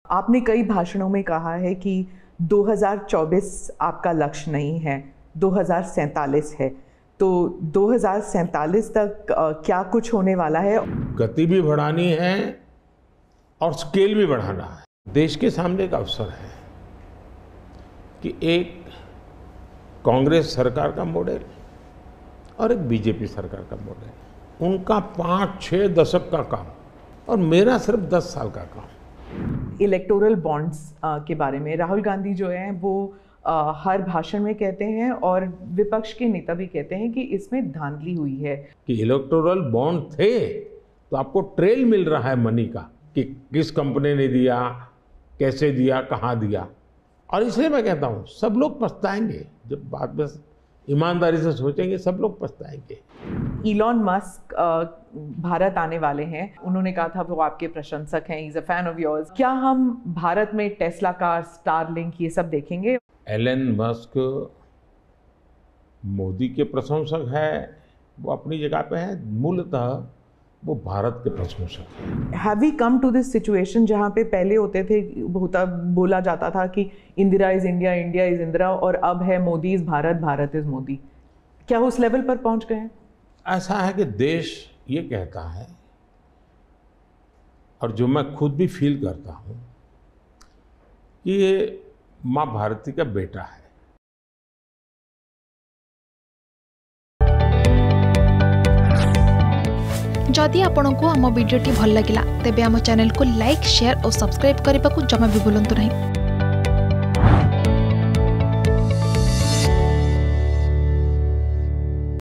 आपने कई भाषणों में कहा है कि 2024 आपका लक्ष्य नहीं है, 2047 है। तो 2047 तक क्या कुछ होने वाला है? गति भी बढ़ानी है और स्केल भी बढ़ाना है। देश के सामने एक अवसर है कि एक कांग्रेस सरकार का मॉडल और एक बीजेपी सरकार का मॉडल, उनका 5-6 दशक का काम और मेरा सिर्फ 10 साल का काम। इलेक्टोरल बॉन्ड्स के बारे में राहुल गांधी जो हैं वो हर भाषण में कहते हैं और विपक्ष के नेता भी कहते हैं कि इसमें धांधली हुई है। कि इलेक्टोरल बॉन्ड थे तो आपको ट्रेल मिल रहा है मनी का कि किस कंपनी ने दिया, कैसे दिया, कहाँ दिया। और इसलिए मैं कहता हूँ सब लोग पछताएंगे, जब बाद में ईमानदारी से सोचेंगे सब लोग पछताएंगे। इलॉन मस्क भारत आने वाले हैं, उन्होंने कहा था वो आपके प्रशंसक हैं, he is a fan of yours. क्या हम भारत में टेस्ला कार, स्टारलिंक ये सब देखेंगे? एलन मस्क मोदी के प्रशंसक है, वो अपनी जगह पे है, मूलतः वो भारत के प्रशंसक है। Have we come to this situation जहाँ पे पहले होते थे, बोला जाता था कि Indira is India, India is Indira, और अब है मोदी इज भारत, भारत इज मोदी। क्या उस लेवल पर पहुंच गए हैं? ऐसा है कि देश ये कहता है, और जो मैं खुद भी फील करता हूँ, कि ये माँ भारती का बेटा है। जदि आपंक आम भिडी भल लगा तेब आम चैनल को लाइक, शेयर और सब्सक्राइब करने को जमा भी भूलु नहीं।